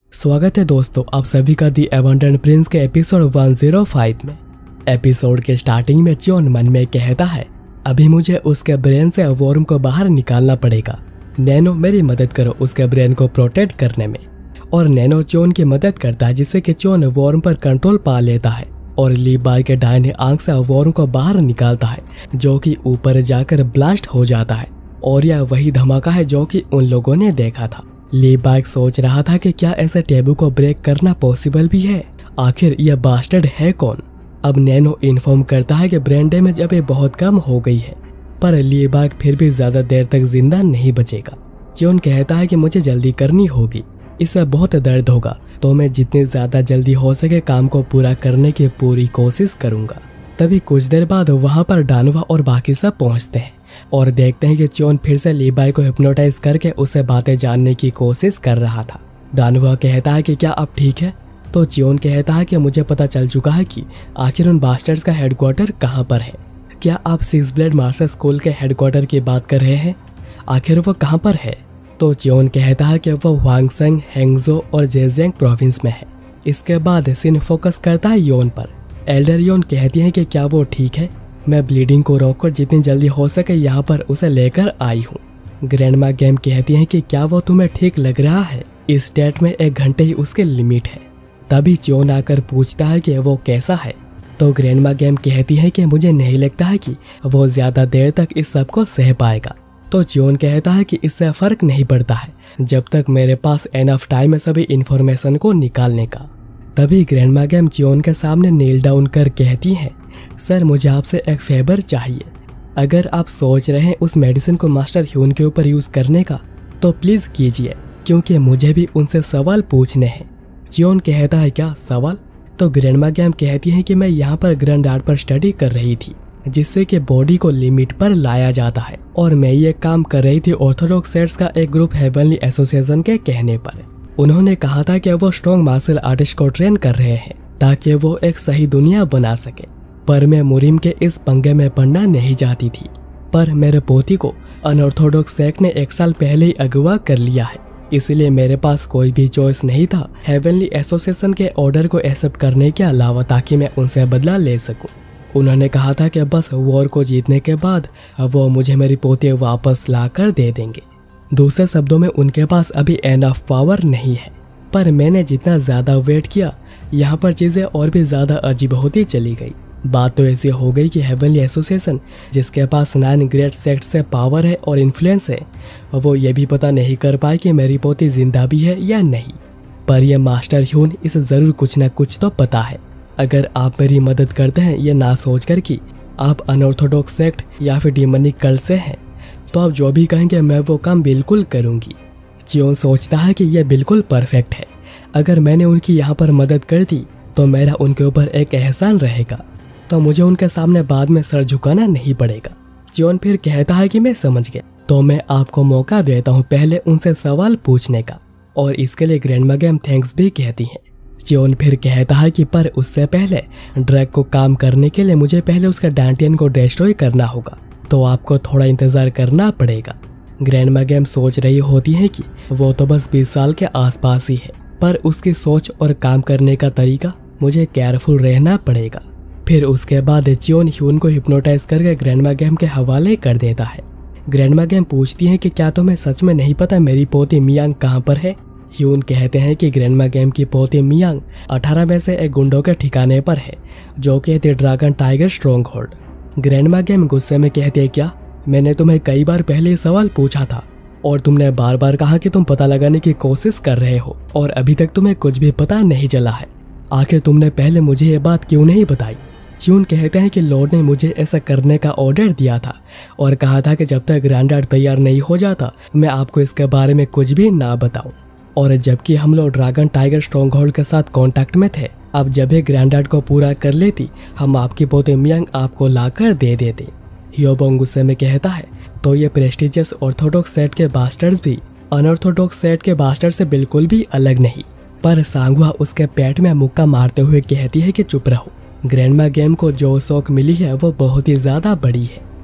स्वागत है दोस्तों आप सभी का दी एबंडेंट प्रिंस के एपिसोड 105 में। एपिसोड के स्टार्टिंग में च्योन मन में कहता है, अभी मुझे उसके ब्रेन से वॉर्म को बाहर निकालना पड़ेगा। नैनो मेरी मदद करो उसके ब्रेन को प्रोटेक्ट करने में। और नैनो च्योन की मदद करता है जिससे कि च्योन वॉर्म पर कंट्रोल पा लेता है और ली बाई के दाहिने आंख से वॉर्म को बाहर निकालता है जो कि ऊपर जाकर ब्लास्ट हो जाता है। और यह वही धमाका है जो कि उन लोगों ने देखा था। ली बाइक सोच रहा था कि क्या ऐसे टेबू को ब्रेक करना पॉसिबल भी है, आखिर यह बास्टर्ड है कौन। अब नैनो इन्फॉर्म करता है कि ब्रेन डैमेज अभी बहुत कम हो गई है, पर ली बाइक फिर भी ज्यादा देर तक जिंदा नहीं बचेगा। च्योन कहता है कि मुझे जल्दी करनी होगी, इससे बहुत दर्द होगा, तो मैं जितनी ज्यादा जल्दी हो सके काम को पूरा करने की पूरी कोशिश करूंगा। तभी कुछ देर बाद वहां पर डानवा और बाकी सब पहुंचते हैं और देखते हैं कि च्योन फिर से ली बाई को हिप्नोटाइज करके उससे बातें जानने की कोशिश कर रहा था। डानवा कहता है कि क्या आप ठीक है, तो च्योन कहता है कि मुझे पता चल चुका है कि आखिर उन बास्टर्ड्स का हेडक्वार्टर कहाँ पर है। क्या आप सिक्स ब्लेड मार्शल स्कूल के हेडक्वार्टर की बात कर रहे हैं, आखिर वो कहाँ पर है। तो च्योन कहता है कि वो ह्वांगसेंग, हैंगजो और जेजियांग प्रोविंस में है। इसके बाद सीन फोकस करता है योन पर। एल्डर योन कहती है कि क्या वो ठीक है, मैं ब्लीडिंग को रोककर जितनी जल्दी हो सके यहाँ पर उसे लेकर आई हूँ। ग्रैंडमा गेम कहती है कि क्या वो तुम्हें ठीक लग रहा है, इस स्टेट में 1 घंटे ही उसके लिमिट है। तभी च्योन आकर पूछता है कि वो कैसा है, तो ग्रैंडमा गेम कहती है कि मुझे नहीं लगता है कि वो ज्यादा देर तक इस सब को सह पाएगा। तो च्योन कहता है कि इससे फर्क नहीं पड़ता है जब तक मेरे पास एनफ टाइम है सभी इंफॉर्मेशन को निकालने का। तभी ग्रैंडमा गेम च्योन के सामने नील डाउन कर कहती है, सर मुझे आपसे एक फेवर चाहिए। अगर आप सोच रहे हैं उस मेडिसिन को मास्टर ह्यून के ऊपर यूज करने का तो प्लीज कीजिए, क्योंकि मुझे भी उनसे सवाल पूछने हैं। च्योन कहता है क्या सवाल, तो ग्रैंडमा गेम कहती है कि मैं यहाँ पर ग्रैंड आर्ट पर स्टडी कर रही थी जिससे कि बॉडी को लिमिट पर लाया जाता है, और मैं ये काम कर रही थी ऑर्थोडॉक्स सेट्स का एक ग्रुप हेवनली एसोसिएशन के कहने पर। उन्होंने कहा था कि वो स्ट्रॉन्ग मार्शल आर्टिस्ट को ट्रेन कर रहे हैं ताकि वो एक सही दुनिया बना सके, पर मैं मुरिम के इस पंगे में पड़ना नहीं चाहती थी। पर मेरे पोती को अनऑर्थोडॉक्स सेक्ट ने 1 साल पहले ही अगवा कर लिया है, इसलिए मेरे पास कोई भी चॉइस नहीं था हेवनली एसोसिएशन के ऑर्डर को एक्सेप्ट करने के अलावा, ताकि मैं उनसे बदला ले सकूं। उन्होंने कहा था कि बस वॉर को जीतने के बाद वो मुझे मेरी पोती वापस ला कर दे देंगे। दूसरे शब्दों में उनके पास अभी एनफ पावर नहीं है। पर मैंने जितना ज्यादा वेट किया यहाँ पर चीजें और भी ज्यादा अजीब होती चली गई। बात तो ऐसी हो गई कि हेवनली एसोसिएशन जिसके पास 9 ग्रेट सेक्ट से पावर है और इन्फ्लुएंस है, वो ये भी पता नहीं कर पाए कि मेरी पोती जिंदा भी है या नहीं। पर यह मास्टर ह्यून इसे जरूर कुछ न कुछ तो पता है। अगर आप मेरी मदद करते हैं ये ना सोच कर कि आप अनऑर्थोडॉक्स सेक्ट या फिर डिमोनिक कल्ट से हैं, तो आप जो भी कहेंगे मैं वो काम बिल्कुल करूंगी। च्योन सोचता है कि यह बिल्कुल परफेक्ट है। अगर मैंने उनकी यहाँ पर मदद कर दी तो मेरा उनके ऊपर एक एहसान रहेगा, तो मुझे उनके सामने बाद में सर झुकाना नहीं पड़ेगा। च्योन फिर कहता है कि मैं समझ गया, तो मैं आपको मौका देता हूँ पहले उनसे सवाल पूछने का, और इसके लिए ग्रैंडमा गेम थैंक्स भी कहती हैं। च्योन फिर कहता है कि पर उससे पहले ड्रग को काम करने के लिए मुझे पहले उसका डांटियन को डिस्ट्रॉय करना होगा, तो आपको थोड़ा इंतजार करना पड़ेगा। ग्रैंडमा गेम सोच रही होती है कि वो तो बस 20 साल के आसपास ही है, पर उसकी सोच और काम करने का तरीका मुझे केयरफुल रहना पड़ेगा। फिर उसके बाद च्योन ह्यून को हिप्नोटाइज करके ग्रैंडमा गेम के हवाले कर देता है। ग्रैंडमा गेम पूछती है कि क्या तुम्हें सच में नहीं पता मेरी पोती मियांग कहाँ पर है। ह्यून कहते हैं कि ग्रैंडमा गेम की पोती मियांग 18 में से एक गुंडों के ठिकाने पर है जो कि the dragon tiger stronghold. Grandma game गुस्से में कहती है, क्या मैंने तुम्हें कई बार पहले सवाल पूछा था और तुमने बार बार कहा कि तुम पता लगाने की कोशिश कर रहे हो, और अभी तक तुम्हें कुछ भी पता नहीं चला है। आखिर तुमने पहले मुझे ये बात क्यों नहीं बताई। ह्यून कहते हैं कि लॉर्ड ने मुझे ऐसा करने का ऑर्डर दिया था और कहा था कि जब तक ग्रैंड आर्ट तैयार नहीं हो जाता मैं आपको इसके बारे में कुछ भी ना बताऊं। और जबकि हम लोग ड्रैगन टाइगर स्ट्रॉन्ग होल्ड के साथ कांटेक्ट में थे, अब जब ये ग्रैंड आर्ट को पूरा कर लेती हम आपकी पोते मियांग आपको लाकर दे देते। ह्योबोंग गुस्से में कहता है, तो ये प्रेस्टिजियस ऑर्थोडॉक्स सेट के बास्टर्ड्स भी अनऑर्थोडॉक्स सेट के बास्टर्ड से बिल्कुल भी अलग नहीं। पर सांगवा उसके पेट में मुक्का मारते हुए कहती है कि चुप रहो। ग्रैंडमा गेम को जो शौक मिली है वो बहुत ही ज्यादा बड़ी है।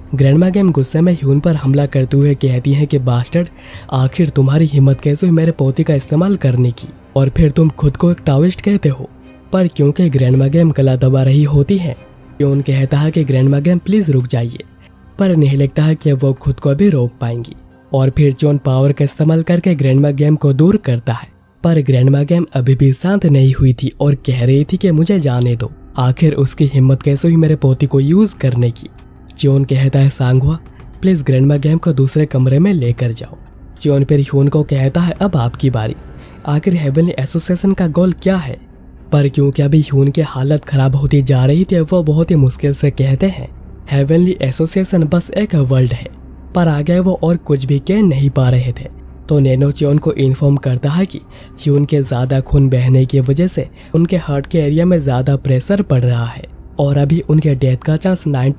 ग्रैंडमा गेम गुस्से में ह्यून पर हमला करते हुए कहती है कि बास्टर्ड, आखिर तुम्हारी हिम्मत कैसे हुई मेरे पोते का इस्तेमाल करने की, और फिर तुम खुद को एक टाविस्ट कहते हो। पर क्योंकि ग्रैंडमा गेम गला दबा रही होती है, ह्यून कहता है कि ग्रैंडमा गेम प्लीज रुक जाइए, पर नहीं लगता है कि वो खुद को भी रोक पाएंगी। और फिर जॉन पावर का इस्तेमाल करके ग्रैंडमा गेम को दूर करता है, पर ग्रैंडमा गेम अभी भी शांत नहीं हुई थी और कह रही थी कि मुझे जाने दो। आखिर उसकी हिम्मत कैसे हुई मेरे पोती को यूज करने की। जॉन कहता है सांगवा, प्लीज ग्रैंडमा गेम को दूसरे कमरे में लेकर जाओ। जॉन फिर ह्यून को कहता है अब आपकी बारी, आखिर हेवनली एसोसिएशन का गोल क्या है। पर क्योंकि अभी ह्यून की हालत खराब होती जा रही थी, वो बहुत ही मुश्किल से कहते हैं हेवनली एसोसिएशन बस एक वर्ल्ड है। पर आगे वो और कुछ भी कह नहीं पा रहे थे, तो नैनो जॉन को इन्फॉर्म करता है कि ह्यून के ज्यादा खून बहने की वजह से उनके हार्ट के एरिया में ज्यादा प्रेशर पड़ रहा है और अभी उनके डेथ का चांस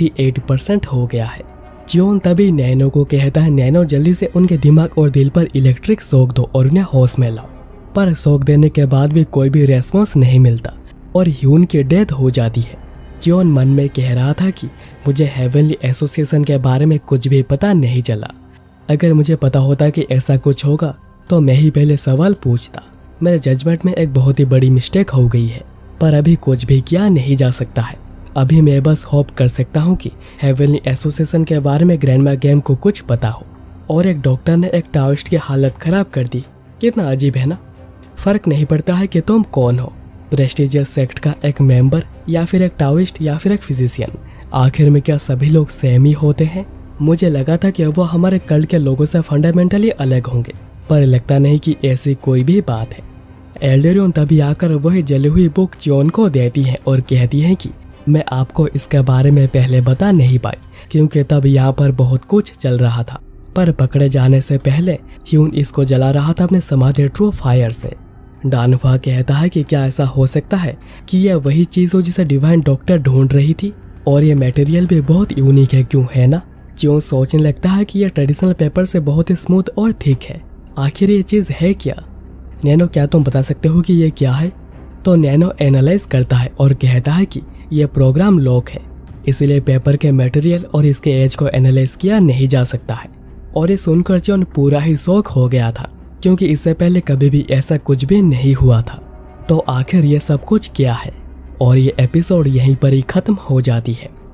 98% हो गया है। जॉन तभी नैनो को कहता है नैनो जल्दी से उनके दिमाग और दिल पर इलेक्ट्रिक शॉक दो और उन्हें होश में लाओ। पर शॉक देने के बाद भी कोई भी रेस्पॉन्स नहीं मिलता और ह्यून की डेथ हो जाती है। जॉन मन में कह रहा था कि मुझे हेवनली एसोसिएशन के बारे में कुछ भी पता नहीं चला। अगर मुझे पता होता कि ऐसा कुछ होगा तो मैं ही पहले सवाल पूछता। मेरे जजमेंट में एक बहुत ही बड़ी मिस्टेक हो गई है, पर अभी कुछ भी किया नहीं जा सकता है। अभी मैं बस होप कर सकता हूँ कि हेवनली एसोसिएशन के बारे में ग्रैंडमा गेम को कुछ पता हो। और एक डॉक्टर ने एक टाविस्ट की हालत खराब कर दी। कितना अजीब है ना। फर्क नहीं पड़ता है कि तुम कौन हो, प्रेस्टिजियस सेक्ट का एक मेंबर या फिर एक टाविस्ट या फिर एक फिजिशियन। आखिर में क्या सभी लोग सेम ही होते हैं। मुझे लगा था कि वो हमारे कल्ट के लोगों से फंडामेंटली अलग होंगे, पर लगता नहीं कि ऐसी कोई भी बात है। एल्डेरियन तभी आकर वही जली हुई बुक जॉन को देती है और कहती है कि मैं आपको इसके बारे में पहले बता नहीं पाई क्योंकि तब यहाँ पर बहुत कुछ चल रहा था। पर पकड़े जाने से पहले ह्यून इसको जला रहा था अपने समाधि ट्रू फायर से। डानफा कहता है कि क्या ऐसा हो सकता है कि यह वही चीज हो जिसे डिवाइन डॉक्टर ढूंढ रही थी, और ये मटेरियल भी बहुत यूनिक है, क्यों है ना। जो सोचने लगता है कि यह ट्रेडिशनल पेपर से बहुत ही स्मूथ और थिक है। आखिर ये चीज है क्या। नैनो, क्या तुम बता सकते हो कि ये क्या है। तो नैनो एनालाइज करता है और कहता है कि यह प्रोग्राम लॉक है, इसलिए पेपर के मटेरियल और इसके एज को एनालाइज किया नहीं जा सकता है। और ये सुनकर जॉन पूरा ही शॉक हो गया था क्योंकि इससे पहले कभी भी ऐसा कुछ भी नहीं हुआ था। तो आखिर ये सब कुछ क्या है। और ये एपिसोड यहीं पर ही खत्म हो जाती है।